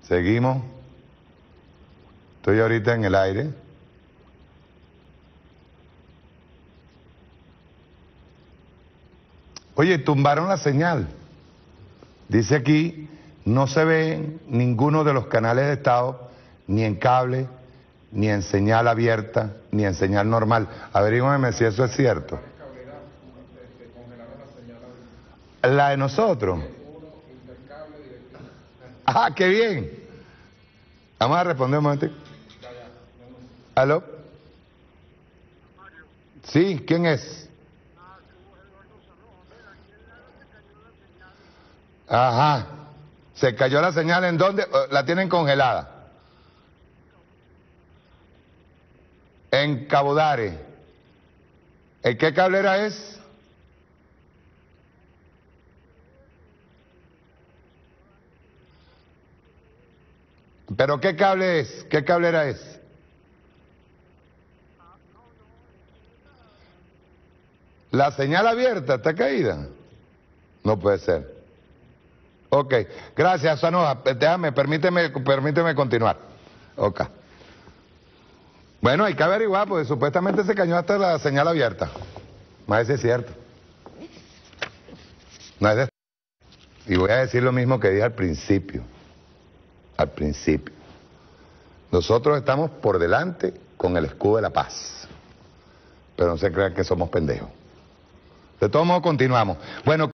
Seguimos. Estoy ahorita en el aire. Oye, tumbaron la señal. Dice aquí, no se ve en ninguno de los canales de Estado, ni en cable, ni en señal abierta, ni en señal normal. Averígüeme si eso es cierto. La de nosotros. Ah, qué bien. Vamos a responder un momento. ¿Aló? Sí, ¿quién es? Ajá. ¿Se cayó la señal en dónde? ¿La tienen congelada? En Cabudare. ¿En qué cablera es? ¿Pero qué cable es? ¿Qué cablera es? ¿La señal abierta está caída? No puede ser. Ok, gracias, Sanoa. Déjame, permíteme continuar. Ok. Bueno, hay que averiguar, porque supuestamente se cayó hasta la señal abierta. Más si es cierto. No es de... Y voy a decir lo mismo que dije al principio. Al principio. Nosotros estamos por delante con el escudo de la paz. Pero no se crean que somos pendejos. De todos modos, continuamos. Bueno.